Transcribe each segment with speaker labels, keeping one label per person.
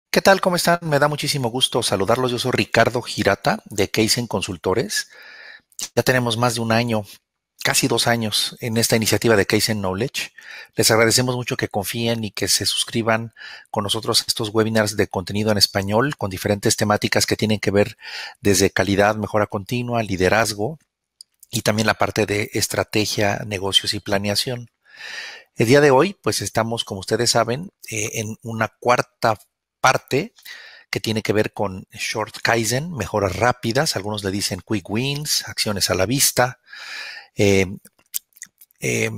Speaker 1: ¿Qué tal? ¿Cómo están? Me da muchísimo gusto saludarlos. Yo soy Ricardo Girata de Kaizen Consultores. Ya tenemos más de un año, casi 2 años en esta iniciativa de Kaizen Knowledge. Les agradecemos mucho que confíen y que se suscriban con nosotros a estos webinars de contenido en español con diferentes temáticas que tienen que ver desde calidad, mejora continua, liderazgo y también la parte de estrategia, negocios y planeación. El día de hoy, pues estamos, como ustedes saben, en una cuarta parte que tiene que ver con short Kaizen, mejoras rápidas, algunos le dicen quick wins, acciones a la vista, eh, eh,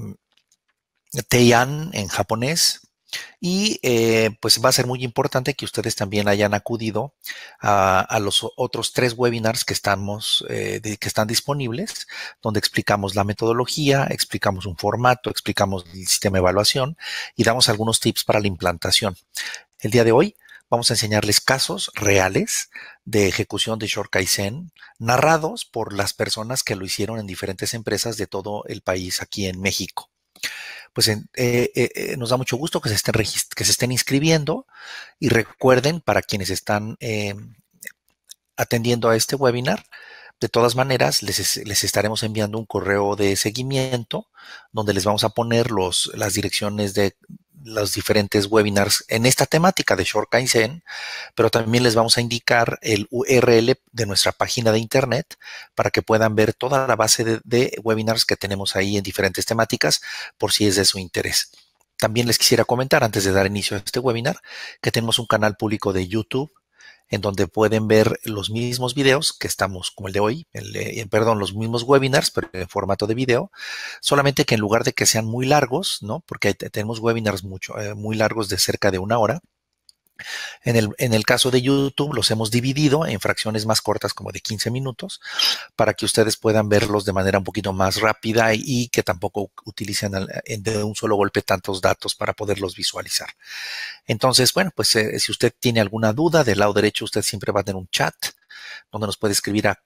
Speaker 1: Teian en japonés. Y pues va a ser muy importante que ustedes también hayan acudido a los otros 3 webinars que están disponibles, donde explicamos la metodología, explicamos un formato, explicamos el sistema de evaluación y damos algunos tips para la implantación. El día de hoy vamos a enseñarles casos reales de ejecución de Short Kaizen narrados por las personas que lo hicieron en diferentes empresas de todo el país aquí en México. Pues nos da mucho gusto que que se estén inscribiendo y recuerden para quienes están atendiendo a este webinar, de todas maneras, les estaremos enviando un correo de seguimiento donde les vamos a poner las direcciones de los diferentes webinars en esta temática de Short Kaizen, pero también les vamos a indicar el URL de nuestra página de internet para que puedan ver toda la base de webinars que tenemos ahí en diferentes temáticas por si es de su interés. También les quisiera comentar antes de dar inicio a este webinar que tenemos un canal público de YouTube en donde pueden ver los mismos videos que estamos, como el de hoy, perdón, los mismos webinars, pero en formato de video, solamente que en lugar de que sean muy largos, ¿no? Porque tenemos webinars muy largos de cerca de 1 hora. En el caso de YouTube los hemos dividido en fracciones más cortas como de 15 minutos para que ustedes puedan verlos de manera un poquito más rápida y que tampoco utilicen de un solo golpe tantos datos para poderlos visualizar. Entonces, bueno, pues si usted tiene alguna duda, del lado derecho usted siempre va a tener un chat donde nos puede escribir a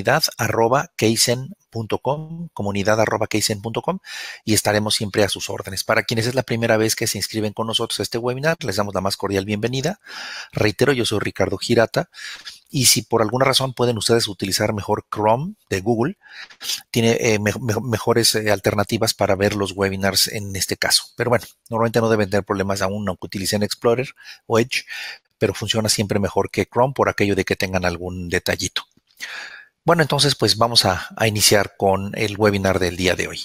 Speaker 1: comunidad@kaizen.com y estaremos siempre a sus órdenes. Para quienes es la primera vez que se inscriben con nosotros a este webinar, les damos la más cordial bienvenida. Reitero, yo soy Ricardo Girata y si por alguna razón pueden ustedes utilizar mejor Chrome de Google, tiene mejores alternativas para ver los webinars en este caso. Pero bueno, normalmente no deben tener problemas aún aunque utilicen Explorer o Edge, pero funciona siempre mejor que Chrome por aquello de que tengan algún detallito. Bueno, entonces pues vamos a iniciar con el webinar del día de hoy.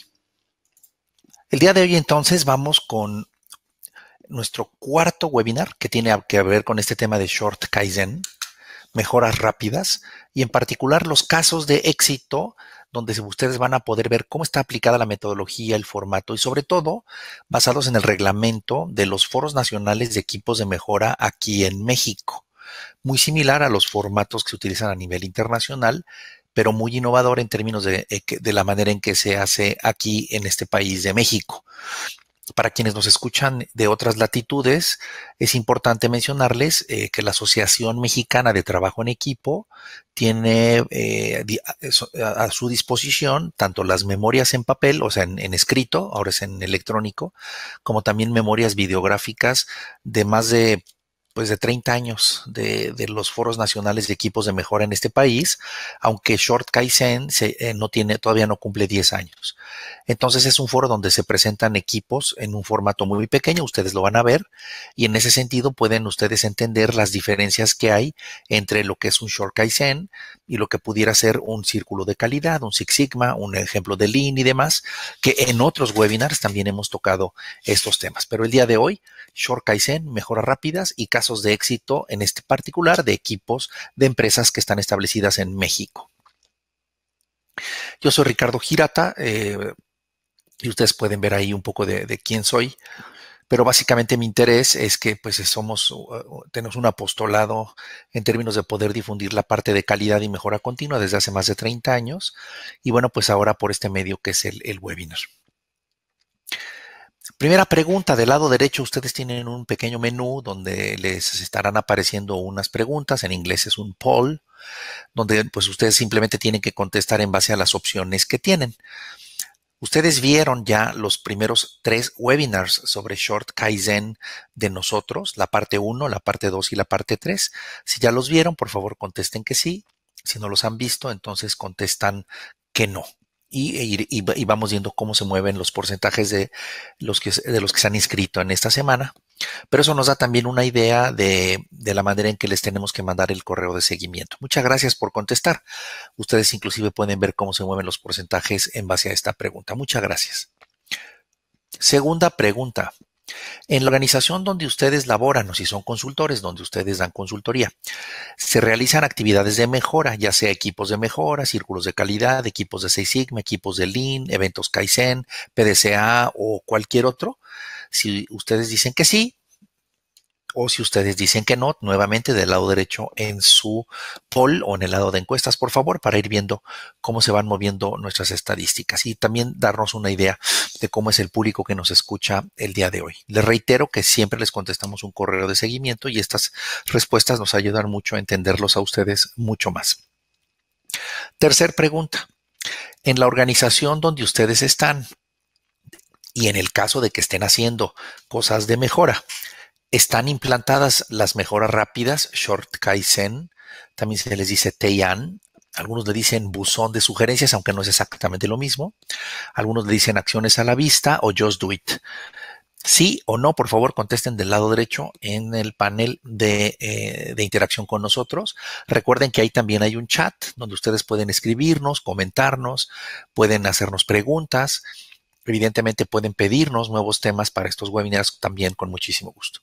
Speaker 1: El día de hoy entonces vamos con nuestro cuarto webinar que tiene que ver con este tema de Short Kaizen, mejoras rápidas y en particular los casos de éxito donde ustedes van a poder ver cómo está aplicada la metodología, el formato y sobre todo basados en el reglamento de los foros nacionales de equipos de mejora aquí en México. Muy similar a los formatos que se utilizan a nivel internacional, pero muy innovador en términos de la manera en que se hace aquí en este país de México. Para quienes nos escuchan de otras latitudes, es importante mencionarles que la Asociación Mexicana de Trabajo en Equipo tiene a su disposición tanto las memorias en papel, o sea, en escrito, ahora es en electrónico, como también memorias videográficas de más de 30 años los foros nacionales de equipos de mejora en este país, aunque Short Kaizen todavía no cumple 10 años. Entonces es un foro donde se presentan equipos en un formato muy pequeño, ustedes lo van a ver, y en ese sentido pueden ustedes entender las diferencias que hay entre lo que es un Short Kaizen y lo que pudiera ser un círculo de calidad, un Six Sigma, un ejemplo de Lean y demás, que en otros webinars también hemos tocado estos temas. Pero el día de hoy, Short Kaizen, mejoras rápidas y casos de éxito en este particular de equipos de empresas que están establecidas en México. Yo soy Ricardo Girata, y ustedes pueden ver ahí un poco de quién soy, pero básicamente mi interés es que pues tenemos un apostolado en términos de poder difundir la parte de calidad y mejora continua desde hace más de 30 años y bueno, pues ahora por este medio que es el webinar. Primera pregunta, del lado derecho ustedes tienen un pequeño menú donde les estarán apareciendo unas preguntas, en inglés es un poll, donde pues ustedes simplemente tienen que contestar en base a las opciones que tienen. Ustedes vieron ya los primeros 3 webinars sobre Short Kaizen de nosotros, la parte 1, la parte 2 y la parte 3. Si ya los vieron, por favor contesten que sí. Si no los han visto, entonces contestan que no. Y vamos viendo cómo se mueven los porcentajes de los que se han inscrito en esta semana. Pero eso nos da también una idea de la manera en que les tenemos que mandar el correo de seguimiento. Muchas gracias por contestar. Ustedes inclusive pueden ver cómo se mueven los porcentajes en base a esta pregunta. Muchas gracias. Segunda pregunta. En la organización donde ustedes laboran o si son consultores, donde ustedes dan consultoría, se realizan actividades de mejora, ya sea equipos de mejora, círculos de calidad, equipos de Six Sigma, equipos de Lean, eventos Kaizen, PDCA o cualquier otro. Si ustedes dicen que sí, o si ustedes dicen que no, nuevamente del lado derecho en su poll o en el lado de encuestas, por favor, para ir viendo cómo se van moviendo nuestras estadísticas y también darnos una idea de cómo es el público que nos escucha el día de hoy. Les reitero que siempre les contestamos un correo de seguimiento y estas respuestas nos ayudan mucho a entenderlos a ustedes mucho más. Tercer pregunta. En la organización donde ustedes están y en el caso de que estén haciendo cosas de mejora, ¿están implantadas las mejoras rápidas, Short Kaizen? También se les dice Teian. Algunos le dicen buzón de sugerencias, aunque no es exactamente lo mismo. Algunos le dicen acciones a la vista o Just Do It. Sí o no, por favor, contesten del lado derecho en el panel de interacción con nosotros. Recuerden que ahí también hay un chat donde ustedes pueden escribirnos, comentarnos, pueden hacernos preguntas. Evidentemente pueden pedirnos nuevos temas para estos webinars también con muchísimo gusto.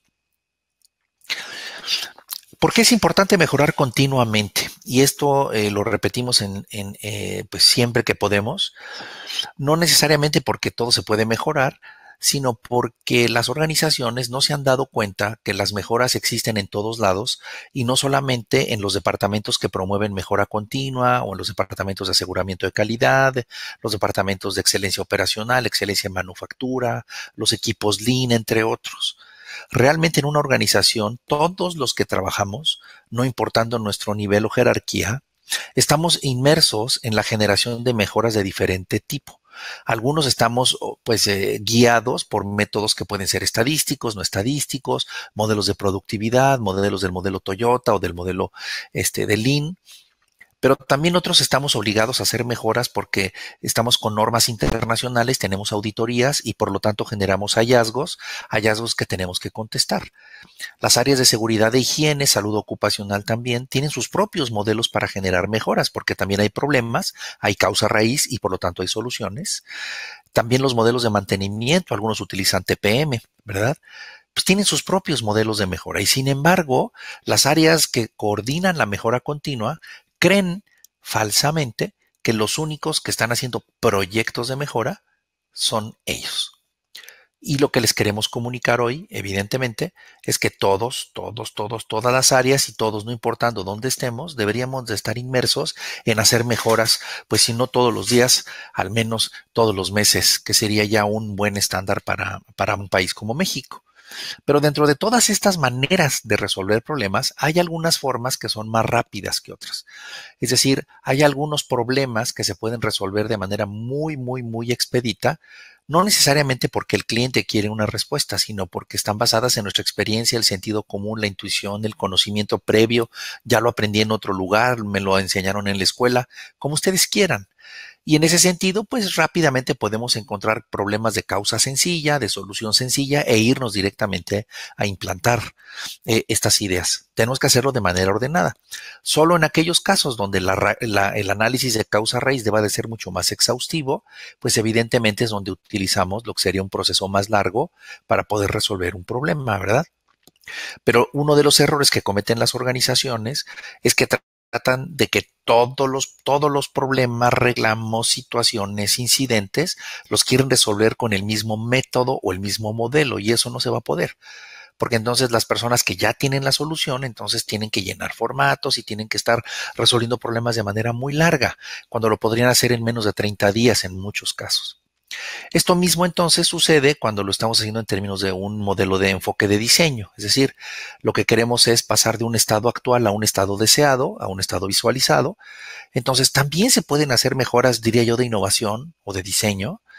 Speaker 1: ¿Por qué es importante mejorar continuamente? Y esto lo repetimos pues siempre que podemos, no necesariamente porque todo se puede mejorar, sino porque las organizaciones no se han dado cuenta que las mejoras existen en todos lados y no solamente en los departamentos que promueven mejora continua o en los departamentos de aseguramiento de calidad, los departamentos de excelencia operacional, excelencia en manufactura, los equipos Lean, entre otros. Realmente en una organización, todos los que trabajamos, no importando nuestro nivel o jerarquía, estamos inmersos en la generación de mejoras de diferente tipo. Algunos estamos guiados por métodos que pueden ser estadísticos, no estadísticos, modelos de productividad, modelos del modelo Toyota o del modelo de Lean. Pero también otros estamos obligados a hacer mejoras porque estamos con normas internacionales, tenemos auditorías y por lo tanto generamos hallazgos que tenemos que contestar. Las áreas de seguridad e higiene, salud ocupacional también tienen sus propios modelos para generar mejoras porque también hay problemas, hay causa raíz y por lo tanto hay soluciones. También los modelos de mantenimiento, algunos utilizan TPM, ¿verdad? Pues tienen sus propios modelos de mejora y sin embargo, las áreas que coordinan la mejora continua creen falsamente que los únicos que están haciendo proyectos de mejora son ellos. Y lo que les queremos comunicar hoy, evidentemente, es que todas las áreas y todos, no importando dónde estemos, deberíamos de estar inmersos en hacer mejoras, pues si no todos los días, al menos todos los meses, que sería ya un buen estándar para un país como México. Pero dentro de todas estas maneras de resolver problemas, hay algunas formas que son más rápidas que otras. Es decir, hay algunos problemas que se pueden resolver de manera muy expedita, no necesariamente porque el cliente quiere una respuesta, sino porque están basadas en nuestra experiencia, el sentido común, la intuición, el conocimiento previo. Ya lo aprendí en otro lugar, me lo enseñaron en la escuela, como ustedes quieran. Y en ese sentido, pues rápidamente podemos encontrar problemas de causa sencilla, de solución sencilla e irnos directamente a implantar estas ideas. Tenemos que hacerlo de manera ordenada. Solo en aquellos casos donde el análisis de causa raíz deba de ser mucho más exhaustivo, pues evidentemente es donde utilizamos lo que sería un proceso más largo para poder resolver un problema, ¿verdad? Pero uno de los errores que cometen las organizaciones es que tratan de que todos los problemas, reclamos, situaciones, incidentes, los quieren resolver con el mismo método o el mismo modelo y eso no se va a poder. Porque entonces las personas que ya tienen la solución, entonces tienen que llenar formatos y tienen que estar resolviendo problemas de manera muy larga, cuando lo podrían hacer en menos de 30 días en muchos casos. Esto mismo entonces sucede cuando lo estamos haciendo en términos de un modelo de enfoque de diseño. Es decir, lo que queremos es pasar de un estado actual a un estado deseado, a un estado visualizado. Entonces también se pueden hacer mejoras, diría yo, de innovación o de diseño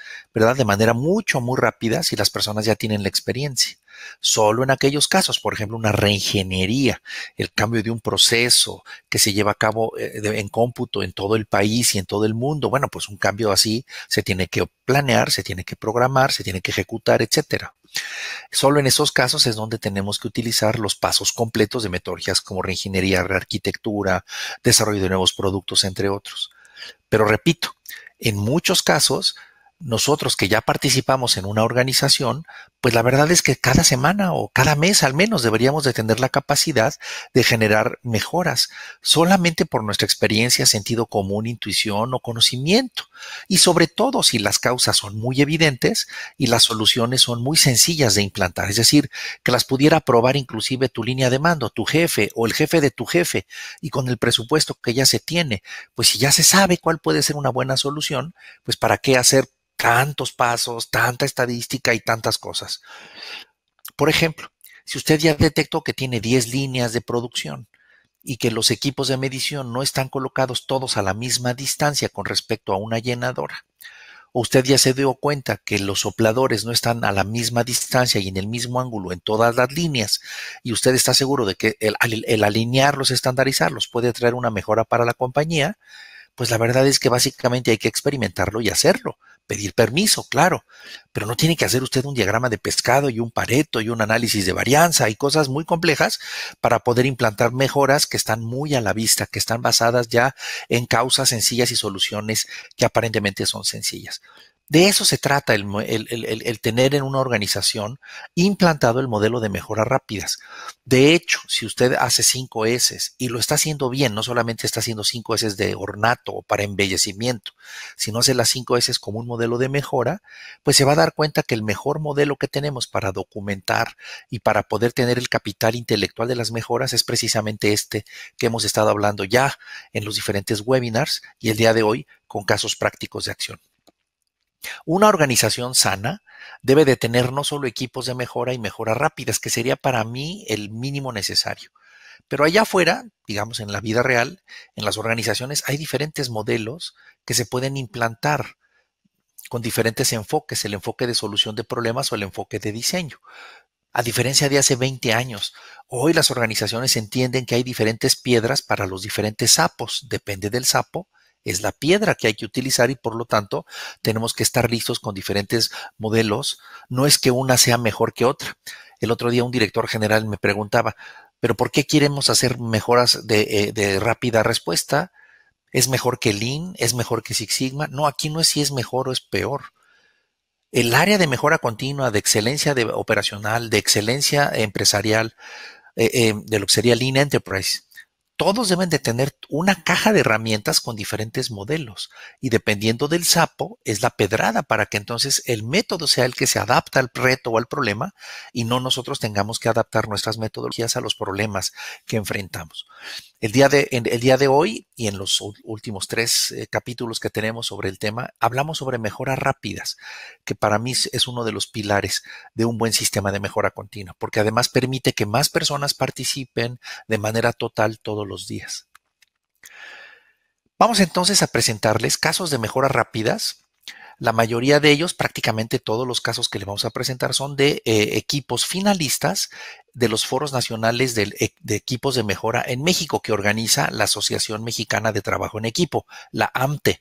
Speaker 1: ¿verdad? De manera mucho, muy rápida si las personas ya tienen la experiencia. Solo en aquellos casos, por ejemplo, una reingeniería, el cambio de un proceso que se lleva a cabo en cómputo en todo el país y en todo el mundo, bueno, pues un cambio así se tiene que planear, se tiene que programar, se tiene que ejecutar, etcétera. Solo en esos casos es donde tenemos que utilizar los pasos completos de metodologías como reingeniería, rearquitectura, desarrollo de nuevos productos, entre otros. Pero repito, en muchos casos, nosotros que ya participamos en una organización, pues la verdad es que cada semana o cada mes al menos deberíamos de tener la capacidad de generar mejoras, solamente por nuestra experiencia, sentido común, intuición o conocimiento. Y sobre todo si las causas son muy evidentes y las soluciones son muy sencillas de implantar, es decir, que las pudiera aprobar inclusive tu línea de mando, tu jefe o el jefe de tu jefe, y con el presupuesto que ya se tiene, pues si ya se sabe cuál puede ser una buena solución, pues para qué hacer tantos pasos, tanta estadística y tantas cosas. Por ejemplo, si usted ya detectó que tiene 10 líneas de producción y que los equipos de medición no están colocados todos a la misma distancia con respecto a una llenadora, o usted ya se dio cuenta que los sopladores no están a la misma distancia y en el mismo ángulo en todas las líneas, y usted está seguro de que el alinearlos, estandarizarlos puede traer una mejora para la compañía, pues la verdad es que básicamente hay que experimentarlo y hacerlo, pedir permiso, claro, pero no tiene que hacer usted un diagrama de pescado y un Pareto y un análisis de varianza y cosas muy complejas para poder implantar mejoras que están muy a la vista, que están basadas ya en causas sencillas y soluciones que aparentemente son sencillas. De eso se trata el tener en una organización implantado el modelo de mejoras rápidas. De hecho, si usted hace 5 S y lo está haciendo bien, no solamente está haciendo 5 S de ornato o para embellecimiento, sino hace las 5 S como un modelo de mejora, pues se va a dar cuenta que el mejor modelo que tenemos para documentar y para poder tener el capital intelectual de las mejoras es precisamente este que hemos estado hablando ya en los diferentes webinars y el día de hoy con casos prácticos de acción. Una organización sana debe de tener no solo equipos de mejora y mejoras rápidas, que sería para mí el mínimo necesario. Pero allá afuera, digamos en la vida real, en las organizaciones hay diferentes modelos que se pueden implantar con diferentes enfoques, el enfoque de solución de problemas o el enfoque de diseño. A diferencia de hace 20 años, hoy las organizaciones entienden que hay diferentes piedras para los diferentes sapos. Depende del sapo, es la piedra que hay que utilizar y por lo tanto tenemos que estar listos con diferentes modelos. No es que una sea mejor que otra. El otro día un director general me preguntaba, ¿pero por qué queremos hacer mejoras de rápida respuesta? ¿Es mejor que Lean? ¿Es mejor que Six Sigma? No, aquí no es si es mejor o es peor. El área de mejora continua, de excelencia operacional, de excelencia empresarial, de lo que sería Lean Enterprise, todos deben de tener una caja de herramientas con diferentes modelos y dependiendo del sapo es la pedrada para que entonces el método sea el que se adapta al reto o al problema y no nosotros tengamos que adaptar nuestras metodologías a los problemas que enfrentamos. El día de hoy y en los últimos 3 capítulos que tenemos sobre el tema, hablamos sobre mejoras rápidas, que para mí es uno de los pilares de un buen sistema de mejora continua, porque además permite que más personas participen de manera total todos los días. Vamos entonces a presentarles casos de mejoras rápidas. La mayoría de ellos, prácticamente todos los casos que le vamos a presentar son de equipos finalistas de los foros nacionales de equipos de mejora en México que organiza la Asociación Mexicana de Trabajo en Equipo, la AMTE,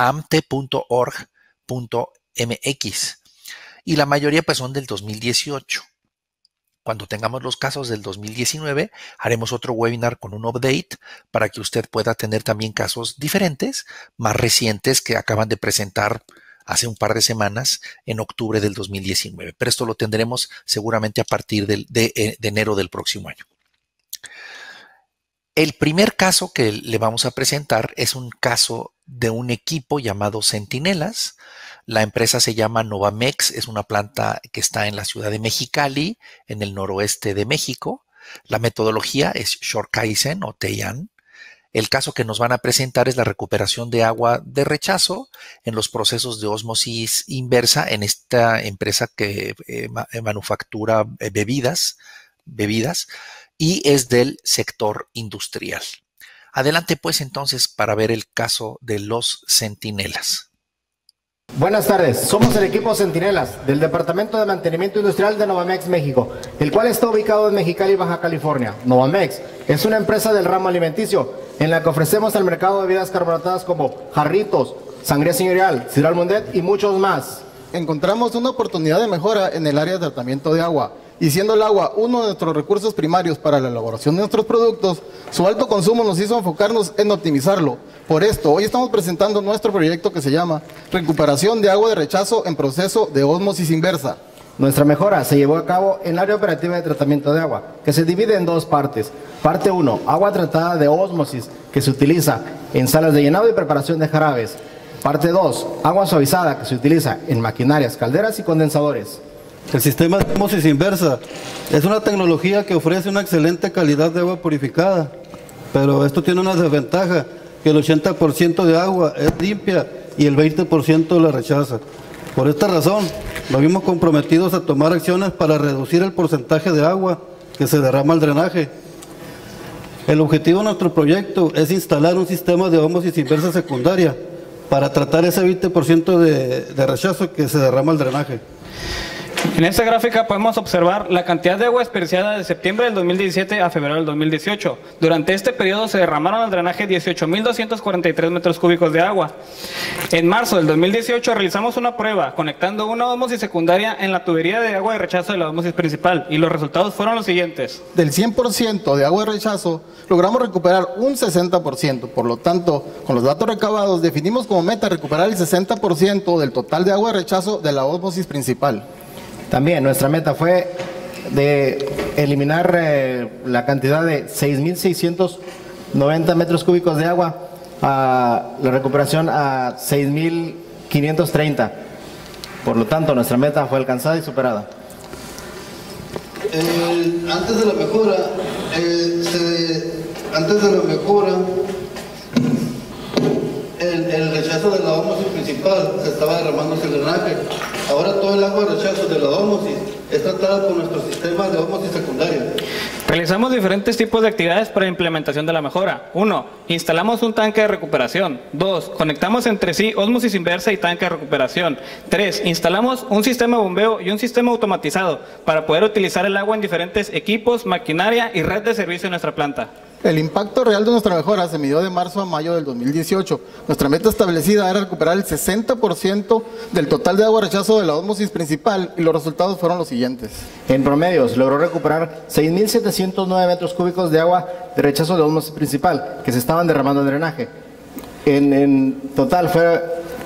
Speaker 1: amte.org.mx. Y la mayoría pues son del 2018. Cuando tengamos los casos del 2019, haremos otro webinar con un update para que usted pueda tener también casos diferentes, más recientes que acaban de presentar hace un par de semanas en octubre del 2019. Pero esto lo tendremos seguramente a partir de enero del próximo año. El primer caso que le vamos a presentar es un caso de un equipo llamado Centinelas. La empresa se llama Novamex, es una planta que está en la ciudad de Mexicali, en el noroeste de México. La metodología es Shortkaizen o Teian. El caso que nos van a presentar es la recuperación de agua de rechazo en los procesos de ósmosis inversa en esta empresa que manufactura bebidas y es del sector industrial. Adelante pues entonces para ver el caso de los centinelas.
Speaker 2: Buenas tardes, somos el equipo Centinelas del Departamento de Mantenimiento Industrial de Novamex, México, el cual está ubicado en Mexicali, Baja California. Novamex es una empresa del ramo alimenticio en la que ofrecemos al mercado bebidas carbonatadas como Jarritos, Sangría Señorial, Sidral Mundet y muchos más.
Speaker 3: Encontramos una oportunidad de mejora en el área de tratamiento de agua, y siendo el agua uno de nuestros recursos primarios para la elaboración de nuestros productos, su alto consumo nos hizo enfocarnos en optimizarlo. Por esto, hoy estamos presentando nuestro proyecto que se llama Recuperación de agua de rechazo en proceso de ósmosis inversa.
Speaker 2: Nuestra mejora se llevó a cabo en el área operativa de tratamiento de agua, que se divide en dos partes. Parte 1, agua tratada de ósmosis, que se utiliza en salas de llenado y preparación de jarabes. Parte 2, agua suavizada, que se utiliza en maquinarias, calderas y condensadores.
Speaker 4: El sistema de ósmosis inversa es una tecnología que ofrece una excelente calidad de agua purificada, pero esto tiene una desventaja, que el 80% de agua es limpia y el 20% la rechaza. Por esta razón, nos vimos comprometidos a tomar acciones para reducir el porcentaje de agua que se derrama al drenaje. El objetivo de nuestro proyecto es instalar un sistema de ósmosis inversa secundaria para tratar ese 20% de rechazo que se derrama al drenaje.
Speaker 5: En esta gráfica podemos observar la cantidad de agua desperdiciada de septiembre del 2017 a febrero del 2018. Durante este periodo se derramaron al drenaje 18.243 metros cúbicos de agua. En marzo del 2018 realizamos una prueba conectando una ósmosis secundaria en la tubería de agua de rechazo de la ósmosis principal y los resultados fueron los siguientes.
Speaker 3: Del 100% de agua de rechazo, logramos recuperar un 60%. Por lo tanto, con los datos recabados, definimos como meta recuperar el 60% del total de agua de rechazo de la ósmosis principal.
Speaker 2: También nuestra meta fue de eliminar la cantidad de 6.690 metros cúbicos de agua, a la recuperación a 6.530. Por lo tanto, nuestra meta fue alcanzada y superada.
Speaker 4: Antes de la mejora, el rechazo de la ósmosis principal se estaba derramando hacia el drenaje. Ahora todo el agua de rechazo de la ósmosis es tratada por nuestro sistema de ósmosis secundaria.
Speaker 5: Realizamos diferentes tipos de actividades para la implementación de la mejora. 1. Instalamos un tanque de recuperación. 2. Conectamos entre sí ósmosis inversa y tanque de recuperación. 3. Instalamos un sistema de bombeo y un sistema automatizado para poder utilizar el agua en diferentes equipos, maquinaria y red de servicio en nuestra planta.
Speaker 3: El impacto real de nuestra mejora se midió de marzo a mayo del 2018. Nuestra meta establecida era recuperar el 60% del total de agua de rechazo de la ósmosis principal y los resultados fueron los siguientes.
Speaker 2: En promedio, se logró recuperar 6.709 metros cúbicos de agua de rechazo de ósmosis principal que se estaban derramando en drenaje. En total fue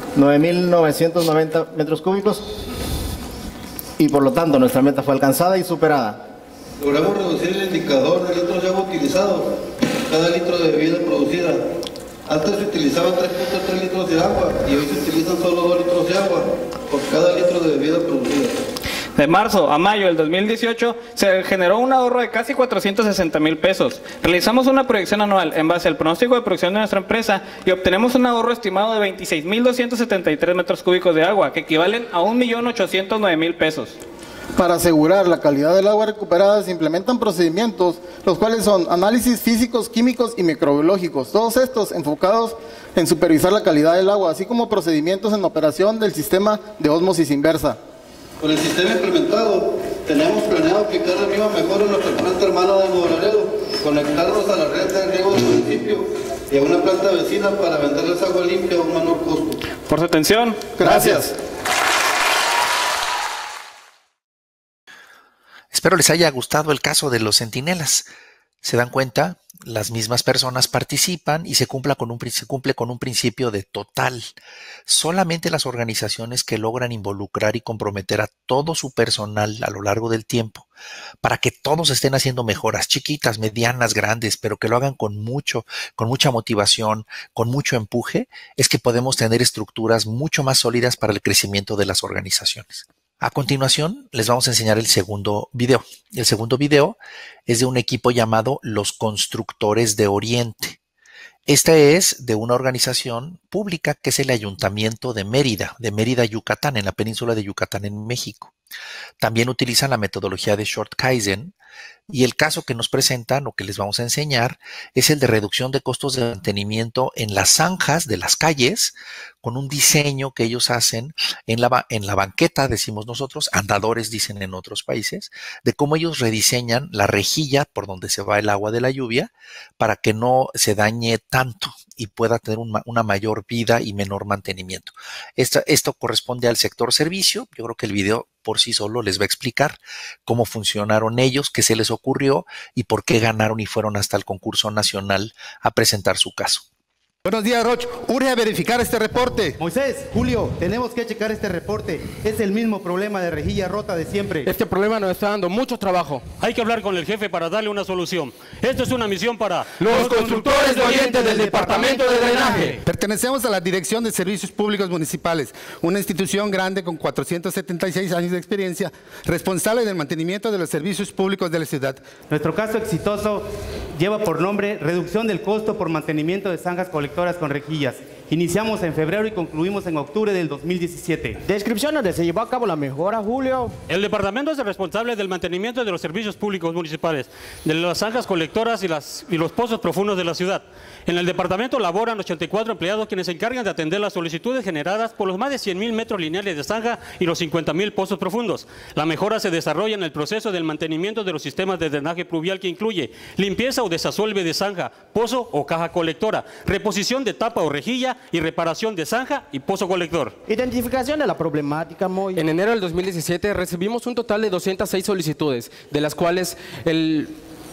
Speaker 2: 9.990 metros cúbicos y por lo tanto nuestra meta fue alcanzada y superada.
Speaker 4: Logramos reducir el indicador de litros de agua utilizado cada litro de bebida producida. Antes se utilizaban 3.3 litros de agua y hoy se utilizan solo 2 litros de agua por cada litro de bebida producida.
Speaker 5: De marzo a mayo del 2018 se generó un ahorro de casi 460,000 pesos. Realizamos una proyección anual en base al pronóstico de producción de nuestra empresa y obtenemos un ahorro estimado de 26.273 metros cúbicos de agua, que equivalen a 1.809.000 pesos.
Speaker 3: Para asegurar la calidad del agua recuperada se implementan procedimientos, los cuales son análisis físicos, químicos y microbiológicos, todos estos enfocados en supervisar la calidad del agua, así como procedimientos en operación del sistema de ósmosis inversa.
Speaker 4: Con el sistema implementado, tenemos planeado aplicar la misma mejora en nuestra planta hermana de Nuevo Laredo, conectarnos a la red de riego del municipio y a una planta vecina para venderles agua limpia a un menor costo.
Speaker 5: Por su atención,
Speaker 3: Gracias.
Speaker 1: Espero les haya gustado el caso de los centinelas. Se dan cuenta, las mismas personas participan y se cumple con un principio de total. Solamente las organizaciones que logran involucrar y comprometer a todo su personal a lo largo del tiempo para que todos estén haciendo mejoras, chiquitas, medianas, grandes, pero que lo hagan con mucha motivación, con mucho empuje, es que podemos tener estructuras mucho más sólidas para el crecimiento de las organizaciones. A continuación, les vamos a enseñar el segundo video. El segundo video es de un equipo llamado Los Constructores de Oriente. Esta es de una organización pública que es el Ayuntamiento de Mérida, Yucatán, en la península de Yucatán, en México. También utilizan la metodología de Short Kaizen, y el caso que nos presentan o que les vamos a enseñar es el de reducción de costos de mantenimiento en las zanjas de las calles, con un diseño que ellos hacen en la banqueta, decimos nosotros, andadores dicen en otros países, de cómo ellos rediseñan la rejilla por donde se va el agua de la lluvia para que no se dañe tanto y pueda tener una mayor vida y menor mantenimiento. Esto corresponde al sector servicio. Yo creo que el video por sí solo les va a explicar cómo funcionaron ellos, qué se les ocurrió y por qué ganaron y fueron hasta el concurso nacional a presentar su caso.
Speaker 6: Buenos días, Roch. Urge verificar este reporte.
Speaker 7: Moisés, Julio, tenemos que checar este reporte. Es el mismo problema de rejilla rota de siempre.
Speaker 8: Este problema nos está dando mucho trabajo.
Speaker 9: Hay que hablar con el jefe para darle una solución. Esta es una misión para
Speaker 8: los constructores de oyentes del Departamento de Drenaje.
Speaker 6: Pertenecemos a la Dirección de Servicios Públicos Municipales, una institución grande con 476 años de experiencia, responsable del mantenimiento de los servicios públicos de la ciudad.
Speaker 7: Nuestro caso exitoso lleva por nombre Reducción del costo por mantenimiento de zanjas colectoras con rejillas. Iniciamos en febrero y concluimos en octubre del 2017.
Speaker 2: Descripción donde se llevó a cabo la mejora, Julio.
Speaker 9: El departamento es el responsable del mantenimiento de los servicios públicos municipales, de las zanjas colectoras y los pozos profundos de la ciudad. En el departamento laboran 84 empleados quienes se encargan de atender las solicitudes generadas por los más de 100.000 metros lineales de zanja y los 50.000 pozos profundos. La mejora se desarrolla en el proceso del mantenimiento de los sistemas de drenaje pluvial que incluye limpieza o desasuelve de zanja, pozo o caja colectora, reposición de tapa o rejilla y reparación de zanja y pozo colector.
Speaker 2: Identificación de la problemática, Moy.
Speaker 8: En enero del 2017 recibimos un total de 206 solicitudes, de las cuales el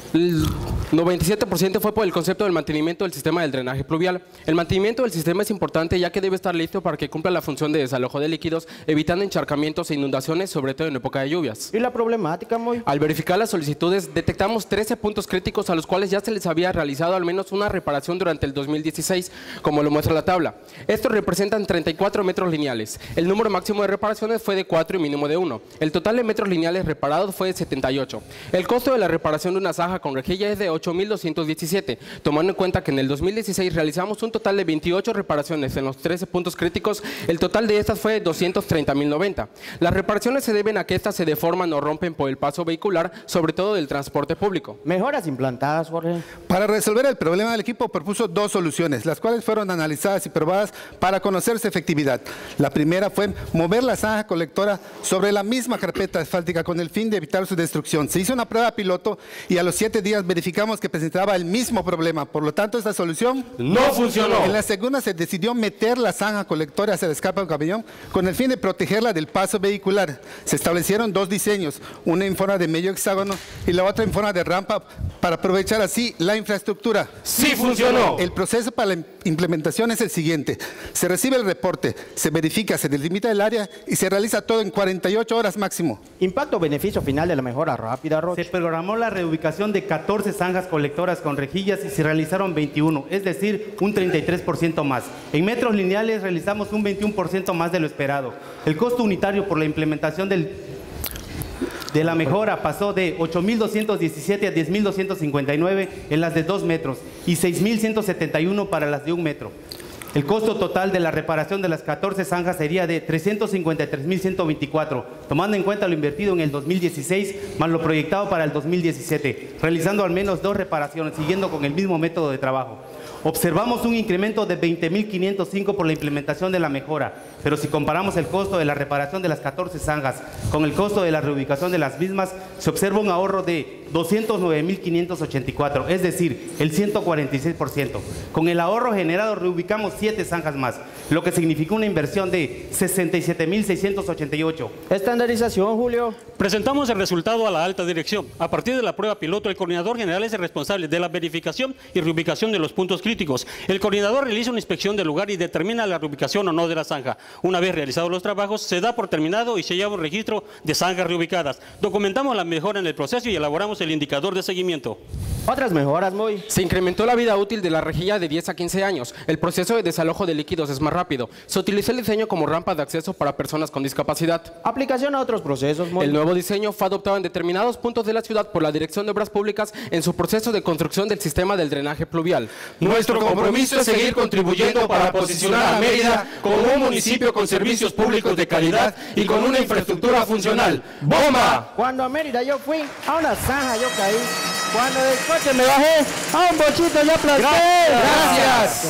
Speaker 8: 97% fue por el concepto del mantenimiento del sistema del drenaje pluvial. El mantenimiento del sistema es importante ya que debe estar listo para que cumpla la función de desalojo de líquidos, evitando encharcamientos e inundaciones, sobre todo en época de lluvias.
Speaker 2: ¿Y la problemática, Moy?
Speaker 8: Al verificar las solicitudes, detectamos 13 puntos críticos a los cuales ya se les había realizado al menos una reparación durante el 2016, como lo muestra la tabla. Estos representan 34 metros lineales. El número máximo de reparaciones fue de 4 y mínimo de 1. El total de metros lineales reparados fue de 78. El costo de la reparación de una zanja con rejilla es de 8.217, tomando en cuenta que en el 2016 realizamos un total de 28 reparaciones en los 13 puntos críticos. El total de estas fue 230.090. Las reparaciones se deben a que estas se deforman o rompen por el paso vehicular, sobre todo del transporte público.
Speaker 2: Mejoras implantadas, Jorge.
Speaker 6: Para resolver el problema, el equipo propuso dos soluciones, las cuales fueron analizadas y probadas para conocer su efectividad. La primera fue mover la zanja colectora sobre la misma carpeta asfáltica con el fin de evitar su destrucción. Se hizo una prueba piloto y a los 7 días verificamos que presentaba el mismo problema. Por lo tanto, esta solución
Speaker 8: no funcionó.
Speaker 6: En la segunda se decidió meter la zanja colectora hacia el escape de un camión con el fin de protegerla del paso vehicular. Se establecieron dos diseños, una en forma de medio hexágono y la otra en forma de rampa para aprovechar así la infraestructura.
Speaker 8: ¡Sí funcionó!
Speaker 6: El proceso para la implementación es el siguiente. Se recibe el reporte, se verifica, se delimita el área y se realiza todo en 48 horas máximo.
Speaker 2: Impacto-beneficio final de la mejora rápida, Roch.
Speaker 7: Se programó la reubicación de 14 zanjas colectoras con rejillas y se realizaron 21, es decir, un 33% más. En metros lineales realizamos un 21% más de lo esperado. El costo unitario por la implementación de la mejora pasó de 8.217 a 10.259 en las de 2 metros y 6.171 para las de 1 metro. El costo total de la reparación de las 14 zanjas sería de 353.124, tomando en cuenta lo invertido en el 2016 más lo proyectado para el 2017, realizando al menos 2 reparaciones, siguiendo con el mismo método de trabajo. Observamos un incremento de 20.505 por la implementación de la mejora, pero si comparamos el costo de la reparación de las 14 zanjas con el costo de la reubicación de las mismas, se observa un ahorro de 209.584, es decir, el 146%. Con el ahorro generado reubicamos 7 zanjas más, lo que significó una inversión de 67.688.
Speaker 2: Estandarización, Julio.
Speaker 9: Presentamos el resultado a la alta dirección. A partir de la prueba piloto, el coordinador general es el responsable de la verificación y reubicación de los puntos críticos. El coordinador realiza una inspección del lugar y determina la reubicación o no de la zanja. Una vez realizados los trabajos, se da por terminado y se lleva un registro de zanjas reubicadas. Documentamos la mejora en el proceso y elaboramos mejoramos el indicador de seguimiento.
Speaker 2: Otras mejoras, muy.
Speaker 8: Se incrementó la vida útil de la rejilla de 10 a 15 años. El proceso de desalojo de líquidos es más rápido. Se utilizó el diseño como rampa de acceso para personas con discapacidad.
Speaker 2: Aplicación a otros procesos, muy.
Speaker 8: El nuevo diseño fue adoptado en determinados puntos de la ciudad por la Dirección de Obras Públicas en su proceso de construcción del sistema del drenaje pluvial.
Speaker 10: Nuestro compromiso es seguir contribuyendo para posicionar a Mérida como un municipio con servicios públicos de calidad y con una infraestructura funcional. ¡Bomba!
Speaker 2: Cuando a Mérida yo fui, a una zanja yo caí. Cuando del coche me bajé, a un bochito yo aplasté.
Speaker 10: Gracias.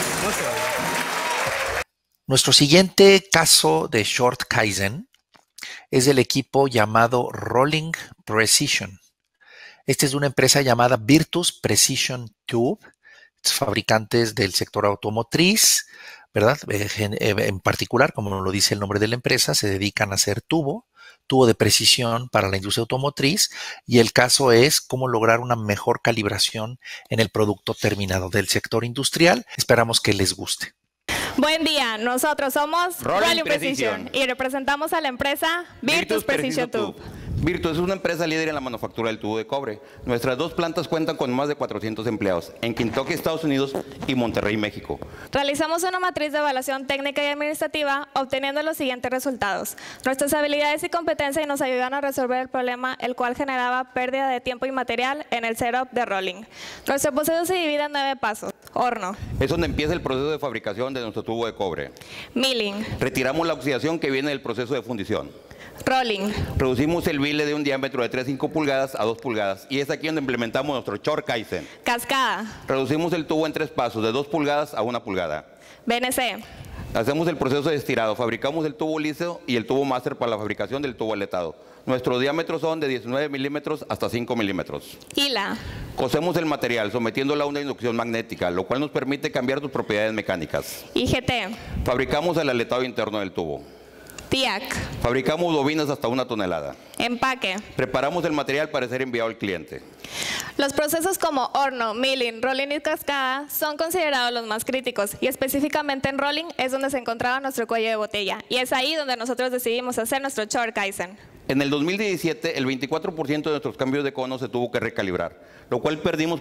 Speaker 1: Nuestro siguiente caso de Short Kaizen es del equipo llamado Rolling Precision. Este es de una empresa llamada Virtus Precision Tube, fabricantes del sector automotriz, ¿verdad? En particular, como lo dice el nombre de la empresa, se dedican a hacer tubo de precisión para la industria automotriz, y el caso es cómo lograr una mejor calibración en el producto terminado del sector industrial. Esperamos que les guste.
Speaker 11: Buen día, nosotros somos
Speaker 12: Rolling Precision
Speaker 11: y representamos a la empresa Virtus Precision Tube.
Speaker 12: Virtus es una empresa líder en la manufactura del tubo de cobre. Nuestras dos plantas cuentan con más de 400 empleados en Kentucky, Estados Unidos y Monterrey, México.
Speaker 11: Realizamos una matriz de evaluación técnica y administrativa obteniendo los siguientes resultados. Nuestras habilidades y competencias nos ayudan a resolver el problema, el cual generaba pérdida de tiempo y material en el setup de rolling. Nuestro proceso se divide en 9 pasos. Horno.
Speaker 12: Es donde empieza el proceso de fabricación de nuestro tubo de cobre.
Speaker 11: Milling.
Speaker 12: Retiramos la oxidación que viene del proceso de fundición.
Speaker 11: Rolling.
Speaker 12: Reducimos el bile de un diámetro de 3,5 pulgadas a 2 pulgadas y es aquí donde implementamos nuestro Short Kaizen.
Speaker 11: Cascada.
Speaker 12: Reducimos el tubo en 3 pasos, de 2 pulgadas a 1 pulgada.
Speaker 11: BNC.
Speaker 12: Hacemos el proceso de estirado, fabricamos el tubo liso y el tubo máster para la fabricación del tubo aletado. Nuestros diámetros son de 19 milímetros hasta 5 milímetros.
Speaker 11: Hila.
Speaker 12: Cosemos el material sometiéndolo a una inducción magnética, lo cual nos permite cambiar sus propiedades mecánicas.
Speaker 11: IGT.
Speaker 12: Fabricamos el aletado interno del tubo.
Speaker 11: TIAC.
Speaker 12: Fabricamos bobinas hasta 1 tonelada.
Speaker 11: Empaque.
Speaker 12: Preparamos el material para ser enviado al cliente.
Speaker 11: Los procesos como horno, milling, rolling y cascada son considerados los más críticos y específicamente en rolling es donde se encontraba nuestro cuello de botella y es ahí donde nosotros decidimos hacer nuestro Short Kaizen.
Speaker 12: En el 2017, el 24% de nuestros cambios de cono se tuvo que recalibrar, lo cual perdimos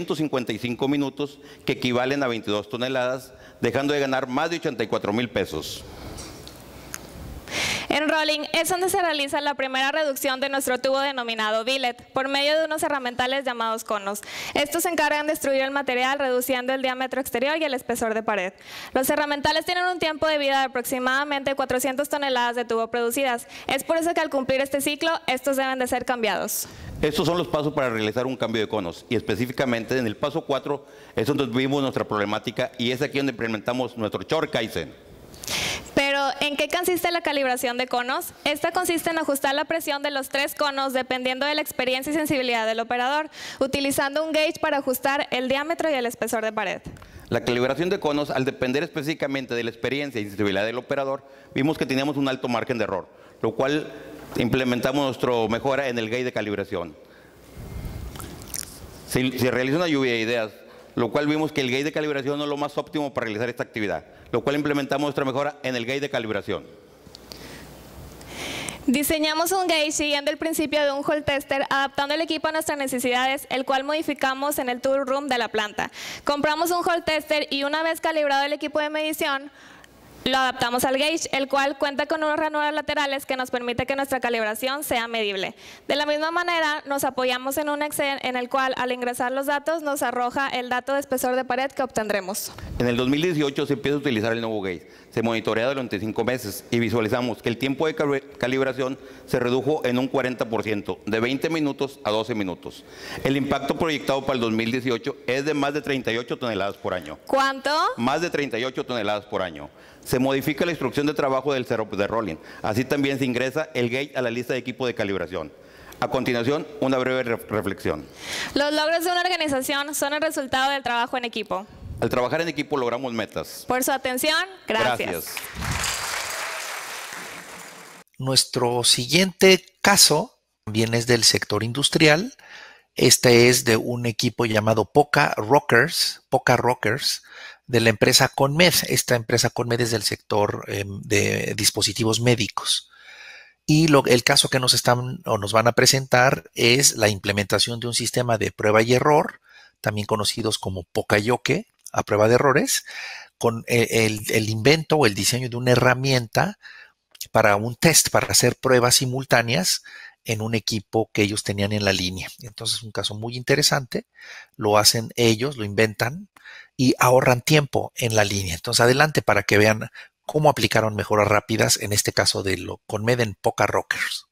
Speaker 12: 455 minutos, que equivalen a 22 toneladas, dejando de ganar más de 84,000 pesos.
Speaker 11: En rolling es donde se realiza la primera reducción de nuestro tubo denominado billet por medio de unos herramientales llamados conos. Estos se encargan de destruir el material reduciendo el diámetro exterior y el espesor de pared. Los herramientales tienen un tiempo de vida de aproximadamente 400 toneladas de tubo producidas. Es por eso que al cumplir este ciclo, estos deben de ser cambiados.
Speaker 12: Estos son los pasos para realizar un cambio de conos y específicamente en el paso 4 es donde vimos nuestra problemática y es aquí donde implementamos nuestro Short Kaizen.
Speaker 11: Pero, ¿en qué consiste la calibración de conos? Esta consiste en ajustar la presión de los 3 conos dependiendo de la experiencia y sensibilidad del operador, utilizando un gauge para ajustar el diámetro y el espesor de pared.
Speaker 12: La calibración de conos, al depender específicamente de la experiencia y sensibilidad del operador, vimos que teníamos un alto margen de error, lo cual implementamos nuestra mejora en el gauge de calibración. Se realiza una lluvia de ideas, lo cual vimos que el gauge de calibración no es lo más óptimo para realizar esta actividad, lo cual implementamos nuestra mejora en el gauge de calibración.
Speaker 11: Diseñamos un gauge siguiendo el principio de un hole tester, adaptando el equipo a nuestras necesidades, el cual modificamos en el tool room de la planta. Compramos un hole tester y una vez calibrado el equipo de medición, lo adaptamos al gauge, el cual cuenta con unos ranura laterales que nos permite que nuestra calibración sea medible. De la misma manera, nos apoyamos en un Excel en el cual al ingresar los datos nos arroja el dato de espesor de pared que obtendremos.
Speaker 12: En el 2018 se empieza a utilizar el nuevo gauge. Se monitorea durante 5 meses y visualizamos que el tiempo de calibración se redujo en un 40%, de 20 minutos a 12 minutos. El impacto proyectado para el 2018 es de más de 38 toneladas por año.
Speaker 11: ¿Cuánto?
Speaker 12: Más de 38 toneladas por año. Se modifica la instrucción de trabajo del setup de rolling. Así también se ingresa el gauge a la lista de equipo de calibración. A continuación, una breve reflexión.
Speaker 11: Los logros de una organización son el resultado del trabajo en equipo.
Speaker 12: Al trabajar en equipo logramos metas.
Speaker 11: Por su atención, gracias.
Speaker 1: Nuestro siguiente caso también es del sector industrial. Este es de un equipo llamado Poca Rockers, de la empresa CONMED. Esta empresa CONMED es del sector de dispositivos médicos. Y el caso que nos van a presentar es la implementación de un sistema de prueba y error, también conocidos como Poka-Yoke, a prueba de errores, con el invento o el diseño de una herramienta para un test, para hacer pruebas simultáneas en un equipo que ellos tenían en la línea. Entonces es un caso muy interesante, lo hacen ellos, lo inventan y ahorran tiempo en la línea. Entonces adelante para que vean cómo aplicaron mejoras rápidas, en este caso con Meden Poka Rockers.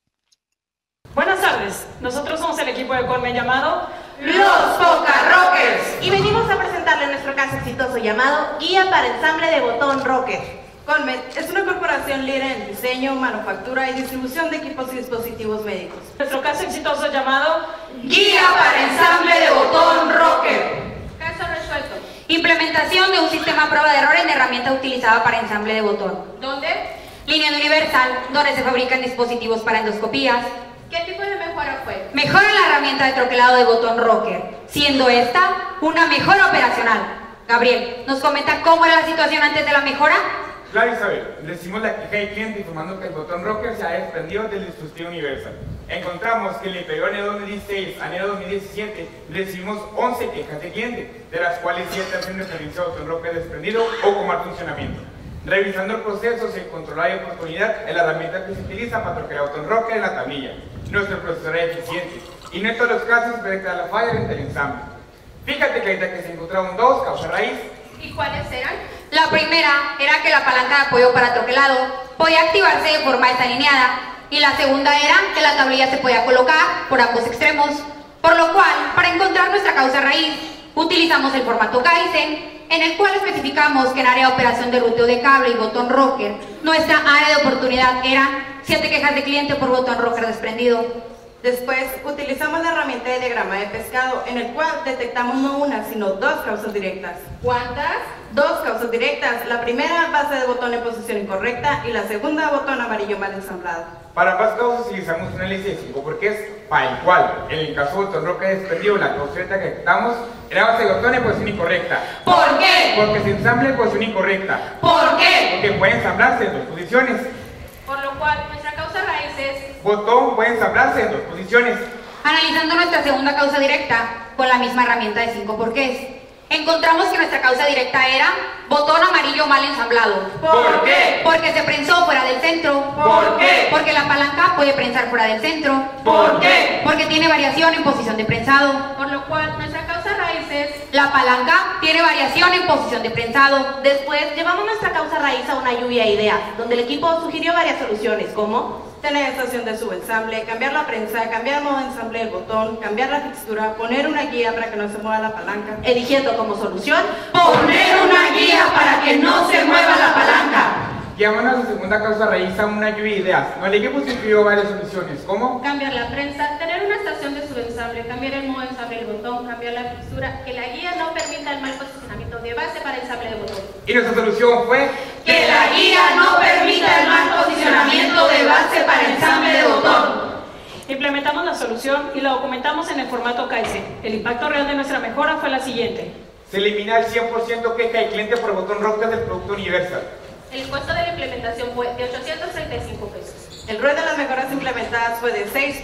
Speaker 13: Buenas tardes, nosotros somos el equipo de Colmen llamado
Speaker 14: Los Poka Rockers y venimos a presentarle nuestro caso exitoso llamado Guía para Ensamble de Botón Rocker. Colmen es una corporación líder en diseño, manufactura y distribución de equipos y dispositivos médicos.
Speaker 13: Nuestro caso exitoso llamado
Speaker 14: Guía para Ensamble de Botón Rocker.
Speaker 15: Caso resuelto. Implementación de un sistema a prueba de error en herramienta utilizada para ensamble de botón.
Speaker 13: ¿Dónde?
Speaker 15: Línea de Universal, donde se fabrican dispositivos para endoscopías.
Speaker 13: ¿Qué tipo de mejora fue?
Speaker 15: Mejora la herramienta de troquelado de botón rocker, siendo esta una mejora operacional. Gabriel, ¿nos comenta cómo era la situación antes de la mejora?
Speaker 16: Claro, Isabel, recibimos la queja del cliente informando que el botón rocker se ha desprendido del dispositivo Universal. Encontramos que en el periodo enero 2016 a enero 2017 recibimos 11 quejas de cliente, de las cuales 7 han referencia al botón rocker desprendido o con mal funcionamiento. Revisando el proceso se encontró la oportunidad en la herramienta que se utiliza para troquear el botón rocker en la tablilla. Nuestro procesador es eficiente y no en todos los casos se detecta la falla dentro del ensamble. Fíjate que ahorita que se encontraron dos causas raíz.
Speaker 13: ¿Y cuáles eran?
Speaker 15: La primera era que la palanca de apoyo para troquelado podía activarse de forma desalineada y la segunda era que la tablilla se podía colocar por ambos extremos, por lo cual, para encontrar nuestra causa raíz, utilizamos el formato Kaizen, en el cual especificamos que en área de operación de ruteo de cable y botón rocker, nuestra área de oportunidad era 7 quejas de cliente por botón rocker desprendido.
Speaker 14: Después, utilizamos la herramienta de diagrama de pescado, en el cual detectamos no una, sino 2 causas directas.
Speaker 13: ¿Cuántas?
Speaker 14: 2 causas directas. La primera, base de botón en posición incorrecta, y la segunda, botón amarillo mal ensamblado.
Speaker 16: Para ambas causas utilizamos un análisis de 5 porqués, para el cual, en el caso de botón rocker desprendido, la causa directa que detectamos era base de botón en posición incorrecta.
Speaker 14: ¿Por qué?
Speaker 16: Porque se ensambla en posición incorrecta.
Speaker 14: ¿Por qué?
Speaker 16: Porque puede ensamblarse en 2 posiciones.
Speaker 13: Por lo cual, nuestra causa raíz es...
Speaker 16: Botón puede ensamblarse en 2 posiciones.
Speaker 15: Analizando nuestra segunda causa directa con la misma herramienta de 5 porqués, encontramos que nuestra causa directa era botón amarillo mal ensamblado.
Speaker 14: ¿Por qué?
Speaker 15: Porque se prensó fuera del centro.
Speaker 14: ¿Por qué?
Speaker 15: Porque la palanca puede prensar fuera del centro.
Speaker 14: ¿Por qué?
Speaker 15: Porque tiene variación en posición de prensado.
Speaker 13: Por lo cual, nuestra causa raíz es...
Speaker 15: La palanca tiene variación en posición de prensado.
Speaker 14: Después, llevamos nuestra causa raíz a una lluvia de ideas, donde el equipo sugirió varias soluciones, como tener estación de subensamble, cambiar la prensa, cambiar el modo de ensamble del botón, cambiar la fixtura, poner una guía para que no se mueva la palanca, eligiendo como solución
Speaker 15: poner una guía para que no se mueva la palanca.
Speaker 16: Llevamos a la segunda causa raíz a una lluvia de ideas. El equipo sugirió varias soluciones, como
Speaker 13: cambiar la prensa, tener una estación de subensamble, cambiar el modo de ensamble del botón, cambiar la fixtura, que la guía no permita el mal posicionamiento de base para ensamble de botón.
Speaker 16: Y nuestra solución fue
Speaker 14: que la guía no permita el mal posicionamiento de base para ensamble de botón.
Speaker 13: Implementamos la solución y la documentamos en el formato Kaizen. El impacto real de nuestra mejora fue la siguiente.
Speaker 16: Se elimina el 100% queja del cliente por botón rocker del producto Universal.
Speaker 13: El costo de la implementación fue de 835 pesos.
Speaker 14: El ROI de las mejoras implementadas fue de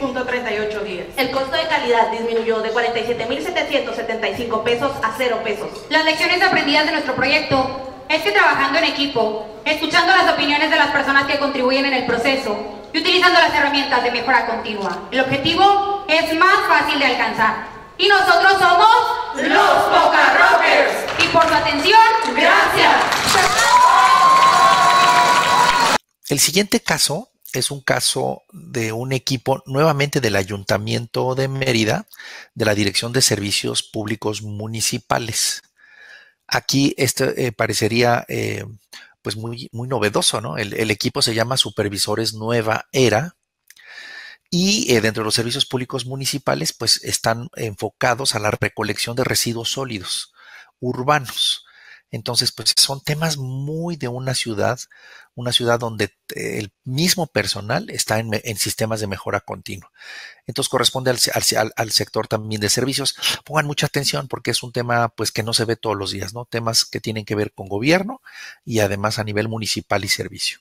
Speaker 14: 6.38 días.
Speaker 15: El costo de calidad disminuyó de 47.775 pesos a 0 pesos. Las lecciones aprendidas de nuestro proyecto es que trabajando en equipo, escuchando las opiniones de las personas que contribuyen en el proceso y utilizando las herramientas de mejora continua, el objetivo es más fácil de alcanzar. Y nosotros somos
Speaker 14: los Poka Rockers.
Speaker 15: Y por su atención,
Speaker 14: gracias.
Speaker 1: El siguiente caso es un caso de un equipo nuevamente del Ayuntamiento de Mérida, de la Dirección de Servicios Públicos Municipales. Aquí parecería pues muy novedoso, ¿no? El equipo se llama Supervisores Nueva Era y dentro de los servicios públicos municipales pues están enfocados a la recolección de residuos sólidos urbanos. Entonces, pues son temas muy de una ciudad donde el mismo personal está en sistemas de mejora continua. Entonces, corresponde al sector también de servicios. Pongan mucha atención porque es un tema pues que no se ve todos los días, ¿no? Temas que tienen que ver con gobierno y además a nivel municipal y servicio.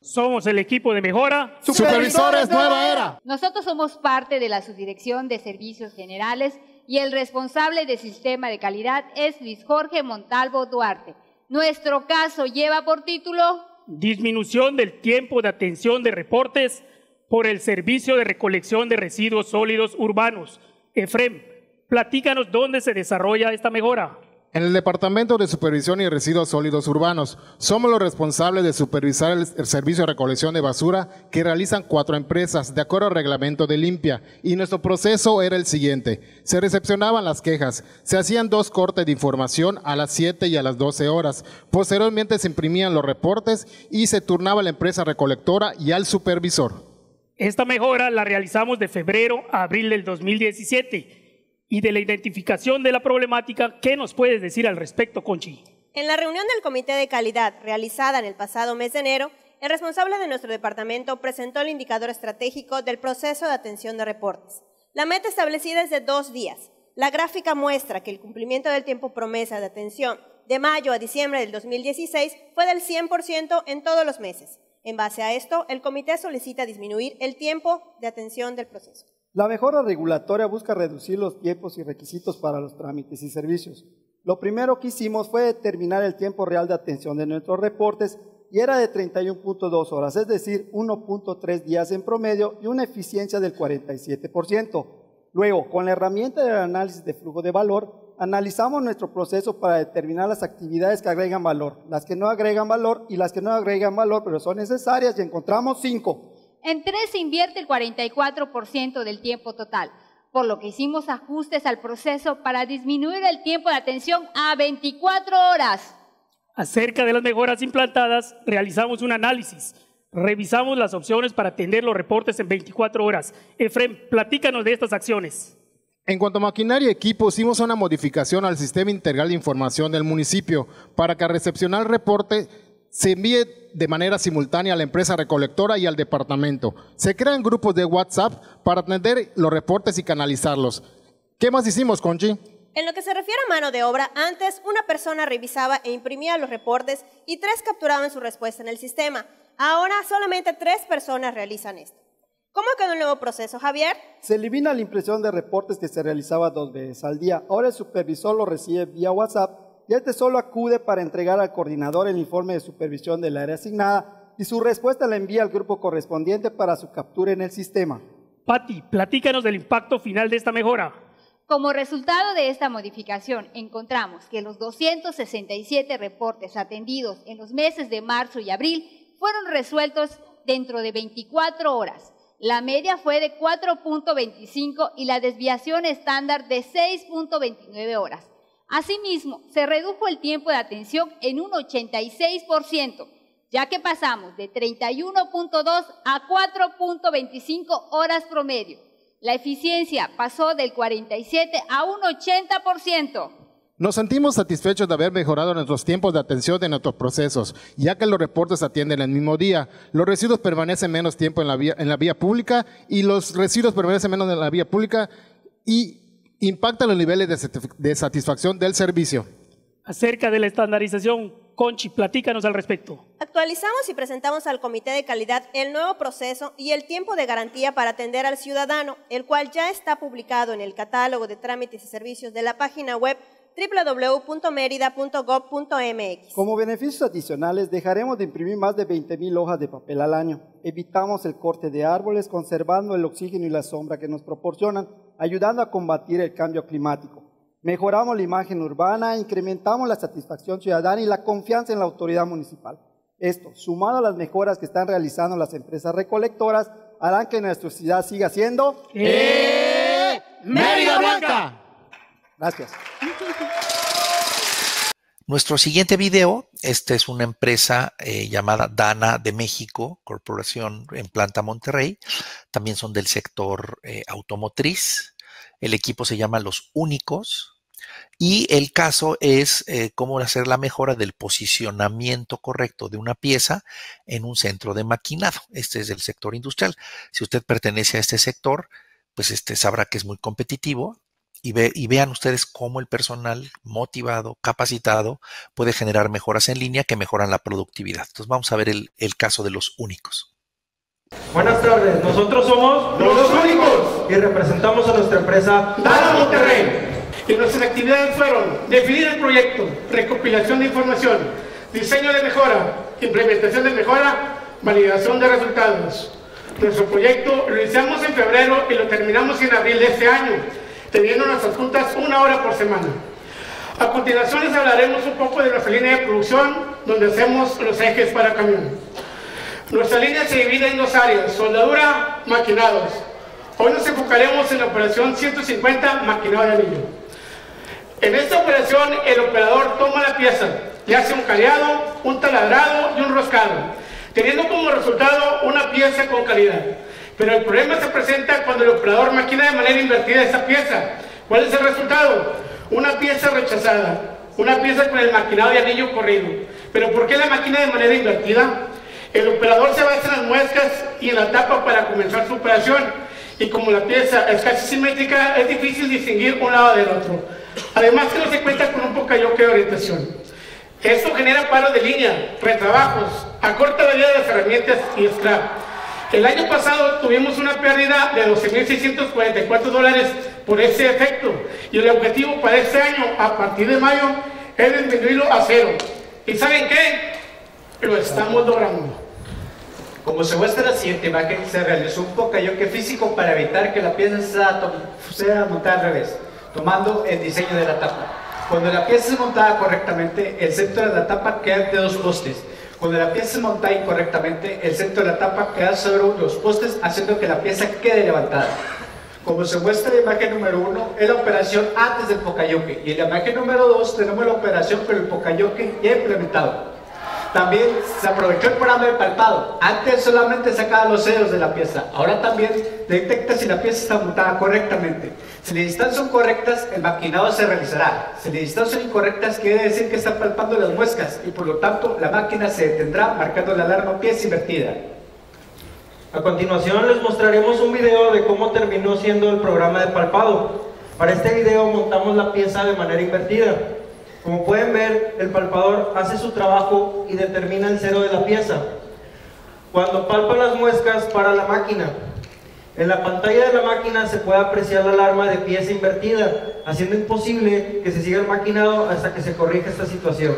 Speaker 17: Somos el equipo de mejora.
Speaker 2: Supervisores Nueva Era.
Speaker 18: Nosotros somos parte de la Subdirección de Servicios Generales y el responsable del sistema de calidad es Luis Jorge Montalvo Duarte. Nuestro caso lleva por título
Speaker 17: Disminución del tiempo de atención de reportes por el Servicio de Recolección de Residuos Sólidos Urbanos. Efrem, platícanos dónde se desarrolla esta mejora.
Speaker 2: En el Departamento de Supervisión y Residuos Sólidos Urbanos, somos los responsables de supervisar el servicio de recolección de basura que realizan 4 empresas de acuerdo al reglamento de Limpia. Y nuestro proceso era el siguiente: se recepcionaban las quejas, se hacían 2 cortes de información a las 7 y a las 12 horas. Posteriormente se imprimían los reportes y se turnaba a la empresa recolectora y al supervisor.
Speaker 17: Esta mejora la realizamos de febrero a abril del 2017. Y de la identificación de la problemática, ¿qué nos puedes decir al respecto, Conchi?
Speaker 19: En la reunión del Comité de Calidad realizada en el pasado mes de enero, el responsable de nuestro departamento presentó el indicador estratégico del proceso de atención de reportes. La meta establecida es de 2 días. La gráfica muestra que el cumplimiento del tiempo promesa de atención de mayo a diciembre del 2016 fue del 100% en todos los meses. En base a esto, el comité solicita disminuir el tiempo de atención del proceso.
Speaker 20: La mejora regulatoria busca reducir los tiempos y requisitos para los trámites y servicios. Lo primero que hicimos fue determinar el tiempo real de atención de nuestros reportes y era de 31.2 horas, es decir, 1.3 días en promedio y una eficiencia del 47%. Luego, con la herramienta del análisis de flujo de valor, analizamos nuestro proceso para determinar las actividades que agregan valor, las que no agregan valor y las que no agregan valor pero son necesarias y encontramos 5.
Speaker 18: En 3 se invierte el 44% del tiempo total, por lo que hicimos ajustes al proceso para disminuir el tiempo de atención a 24 horas.
Speaker 17: Acerca de las mejoras implantadas, realizamos un análisis. Revisamos las opciones para atender los reportes en 24 horas. Efrem, platícanos de estas acciones.
Speaker 2: En cuanto a maquinaria y equipo, hicimos una modificación al sistema integral de información del municipio para que al recepcionar el reporte se envíe de manera simultánea a la empresa recolectora y al departamento. Se crean grupos de WhatsApp para atender los reportes y canalizarlos. ¿Qué más hicimos, Conchi?
Speaker 19: En lo que se refiere a mano de obra, antes una persona revisaba e imprimía los reportes y 3 capturaban su respuesta en el sistema. Ahora solamente 3 personas realizan esto. ¿Cómo quedó el nuevo proceso, Javier?
Speaker 20: Se elimina la impresión de reportes que se realizaba 2 veces al día. Ahora el supervisor lo recibe vía WhatsApp y este solo acude para entregar al coordinador el informe de supervisión del área asignada y su respuesta la envía al grupo correspondiente para su captura en el sistema.
Speaker 17: Pati, platícanos del impacto final de esta mejora.
Speaker 18: Como resultado de esta modificación, encontramos que los 267 reportes atendidos en los meses de marzo y abril fueron resueltos dentro de 24 horas. La media fue de 4.25 y la desviación estándar de 6.29 horas. Asimismo, se redujo el tiempo de atención en un 86%, ya que pasamos de 31.2 a 4.25 horas promedio. La eficiencia pasó del 47 a un 80%.
Speaker 2: Nos sentimos satisfechos de haber mejorado nuestros tiempos de atención de nuestros procesos, ya que los reportes se atienden el mismo día, los residuos permanecen menos tiempo en la vía pública y los residuos permanecen menos en la vía pública y impactan los niveles de satisfacción del servicio.
Speaker 17: Acerca de la estandarización, Conchi, platícanos al respecto.
Speaker 19: Actualizamos y presentamos al Comité de Calidad el nuevo proceso y el tiempo de garantía para atender al ciudadano, el cual ya está publicado en el catálogo de trámites y servicios de la página web www.merida.gov.mx.
Speaker 20: Como beneficios adicionales, dejaremos de imprimir más de 20,000 hojas de papel al año. Evitamos el corte de árboles, conservando el oxígeno y la sombra que nos proporcionan, ayudando a combatir el cambio climático. Mejoramos la imagen urbana, incrementamos la satisfacción ciudadana y la confianza en la autoridad municipal. Esto, sumado a las mejoras que están realizando las empresas recolectoras, harán que nuestra ciudad siga siendo
Speaker 2: Mérida Blanca.
Speaker 20: Gracias.
Speaker 1: Nuestro siguiente video, esta es una empresa llamada Dana de México, Corporación en Planta Monterrey. También son del sector automotriz. El equipo se llama Los Únicos. Y el caso es cómo hacer la mejora del posicionamiento correcto de una pieza en un centro de maquinado. Este es del sector industrial. Si usted pertenece a este sector, pues sabrá que es muy competitivo y vean ustedes cómo el personal motivado, capacitado, puede generar mejoras en línea que mejoran la productividad. Entonces vamos a ver el caso de los únicos.
Speaker 21: Buenas tardes, nosotros somos
Speaker 22: Los Únicos
Speaker 21: y representamos a nuestra empresa
Speaker 22: Dana Monterrey. Y nuestras actividades fueron definir el proyecto, recopilación de información, diseño de mejora, implementación de mejora, validación de resultados. Nuestro proyecto lo iniciamos en febrero y lo terminamos en abril de este año, teniendo nuestras juntas 1 hora por semana. A continuación les hablaremos un poco de nuestra línea de producción, donde hacemos los ejes para camión. Nuestra línea se divide en 2 áreas, soldadura, maquinados. Hoy nos enfocaremos en la operación 150, maquinado de anillo. En esta operación, el operador toma la pieza, le hace un caleado, un taladrado y un roscado, teniendo como resultado una pieza con calidad. Pero el problema se presenta cuando el operador maquina de manera invertida esa pieza. ¿Cuál es el resultado? Una pieza rechazada, una pieza con el maquinado de anillo corrido. ¿Pero por qué la máquina de manera invertida? El operador se basa en las muescas y en la tapa para comenzar su operación. Y como la pieza es casi simétrica, es difícil distinguir un lado del otro. Además que no se cuenta con un pocayoke de orientación. Esto genera paros de línea, retrabajos, acorta la vida de las herramientas y scrap. El año pasado tuvimos una pérdida de $12,644 por este efecto. Y el objetivo para este año, a partir de mayo, es disminuirlo a 0. ¿Y saben qué? Lo estamos logrando.
Speaker 23: Como se muestra en la siguiente imagen, se realizó un pocayoke físico para evitar que la pieza sea montada al revés, tomando el diseño de la tapa. Cuando la pieza es montada correctamente, el centro de la tapa queda entre 2 postes. Cuando la pieza es montada incorrectamente, el centro de la tapa queda sobre los postes, haciendo que la pieza quede levantada. Como se muestra en la imagen número 1, es la operación antes del pocayoke, y en la imagen número 2 tenemos la operación con el pocayoke ya implementado. También se aprovechó el programa de palpado. Antes solamente sacaba los ceros de la pieza. Ahora también detecta si la pieza está montada correctamente. Si las distancias son correctas, el maquinado se realizará. Si las distancias son incorrectas, quiere decir que está palpando las muescas y por lo tanto la máquina se detendrá marcando la alarma pieza invertida.
Speaker 21: A continuación les mostraremos un video de cómo terminó siendo el programa de palpado. Para este video montamos la pieza de manera invertida. Como pueden ver, el palpador hace su trabajo y determina el cero de la pieza. Cuando palpa las muescas, para la máquina. En la pantalla de la máquina se puede apreciar la alarma de pieza invertida, haciendo imposible que se siga el maquinado hasta que se corrija esta situación.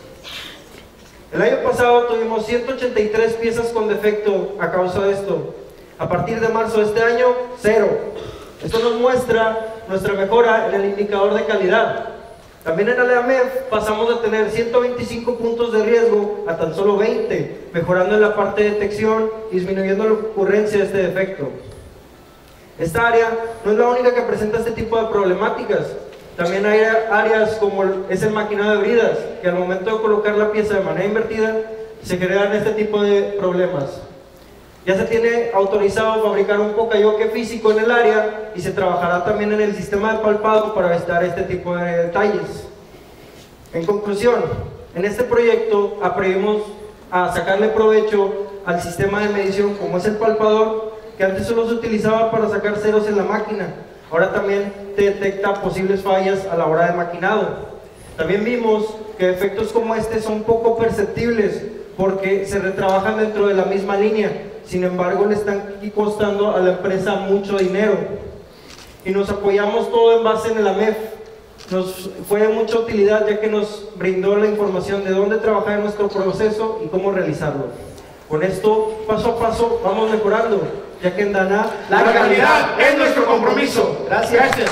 Speaker 21: El año pasado tuvimos 183 piezas con defecto a causa de esto. A partir de marzo de este año, 0. Esto nos muestra nuestra mejora en el indicador de calidad. También en la AMEF pasamos de tener 125 puntos de riesgo a tan solo 20, mejorando en la parte de detección y disminuyendo la ocurrencia de este defecto. Esta área no es la única que presenta este tipo de problemáticas. También hay áreas como es el maquinado de bridas, que al momento de colocar la pieza de manera invertida se generan este tipo de problemas. Ya se tiene autorizado fabricar un pocayoke físico en el área y se trabajará también en el sistema de palpado para evitar este tipo de detalles. En conclusión, en este proyecto aprendimos a sacarle provecho al sistema de medición como es el palpador, que antes solo se utilizaba para sacar ceros en la máquina. Ahora también te detecta posibles fallas a la hora de maquinado. También vimos que efectos como este son poco perceptibles porque se retrabajan dentro de la misma línea. Sin embargo, le están costando a la empresa mucho dinero. Y nos apoyamos todo en base en el AMEF. Nos fue de mucha utilidad ya que nos brindó la información de dónde trabajar en nuestro proceso y cómo realizarlo. Con esto, paso a paso, vamos mejorando, ya que en Dana
Speaker 22: la calidad es nuestro compromiso. Gracias.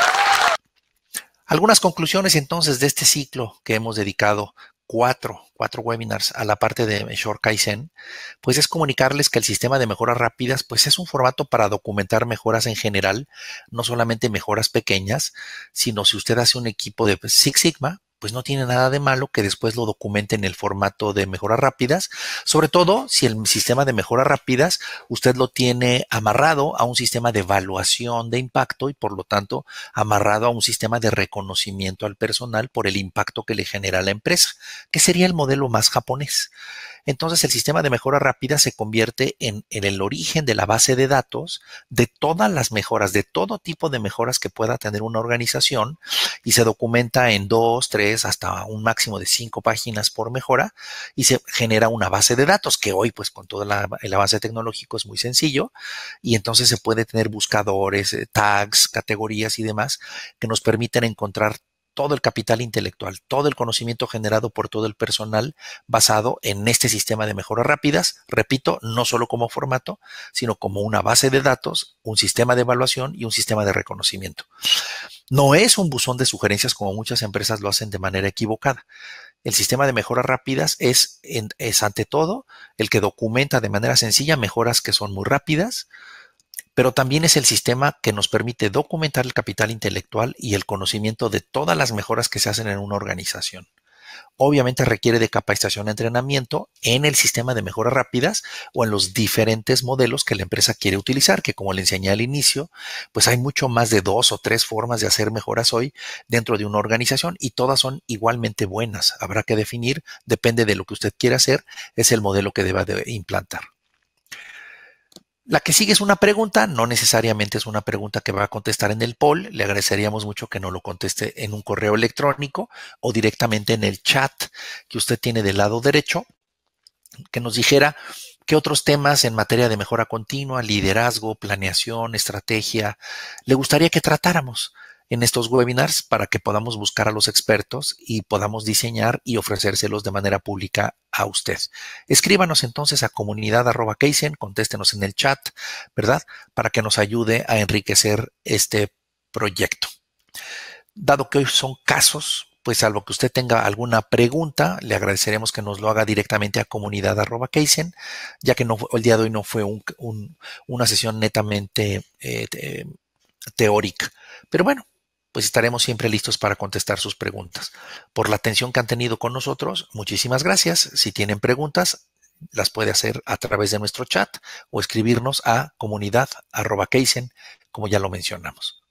Speaker 1: Algunas conclusiones entonces de este ciclo que hemos dedicado cuatro webinars a la parte de Short Kaizen, pues es comunicarles que el sistema de mejoras rápidas pues es un formato para documentar mejoras en general, no solamente mejoras pequeñas, sino si usted hace un equipo de Six Sigma, pues no tiene nada de malo que después lo documente en el formato de mejoras rápidas, sobre todo si el sistema de mejoras rápidas usted lo tiene amarrado a un sistema de evaluación de impacto y por lo tanto amarrado a un sistema de reconocimiento al personal por el impacto que le genera la empresa, que sería el modelo más japonés. entonces el sistema de mejora rápida se convierte en el origen de la base de datos de todas las mejoras, de todo tipo de mejoras que pueda tener una organización, y se documenta en 2, 3, hasta un máximo de 5 páginas por mejora, y se genera una base de datos que hoy, pues con todo el avance tecnológico, es muy sencillo, y entonces se puede tener buscadores, tags, categorías y demás que nos permiten encontrar todo el capital intelectual, todo el conocimiento generado por todo el personal basado en este sistema de mejoras rápidas, repito, no solo como formato, sino como una base de datos, un sistema de evaluación y un sistema de reconocimiento. No es un buzón de sugerencias como muchas empresas lo hacen de manera equivocada. El sistema de mejoras rápidas es ante todo el que documenta de manera sencilla mejoras que son muy rápidas, pero también es el sistema que nos permite documentar el capital intelectual y el conocimiento de todas las mejoras que se hacen en una organización. Obviamente requiere de capacitación y entrenamiento en el sistema de mejoras rápidas o en los diferentes modelos que la empresa quiere utilizar, que como le enseñé al inicio, pues hay mucho más de 2 o 3 formas de hacer mejoras hoy dentro de una organización y todas son igualmente buenas. Habrá que definir, depende de lo que usted quiera hacer, es el modelo que deba de implantar. La que sigue es una pregunta, no necesariamente es una pregunta que va a contestar en el poll. Le agradeceríamos mucho que nos lo conteste en un correo electrónico o directamente en el chat que usted tiene del lado derecho, que nos dijera qué otros temas en materia de mejora continua, liderazgo, planeación, estrategia, le gustaría que tratáramos en estos webinars para que podamos buscar a los expertos y podamos diseñar y ofrecérselos de manera pública a usted. Escríbanos entonces a comunidad@kaizen, contéstenos en el chat, ¿verdad? Para que nos ayude a enriquecer este proyecto. Dado que hoy son casos, pues salvo que usted tenga alguna pregunta, le agradeceremos que nos lo haga directamente a comunidad@kaizen, ya que el día de hoy no fue una sesión netamente teórica. Pero bueno, pues estaremos siempre listos para contestar sus preguntas. Por la atención que han tenido con nosotros, muchísimas gracias. Si tienen preguntas, las puede hacer a través de nuestro chat o escribirnos a comunidad@kaizen, como ya lo mencionamos.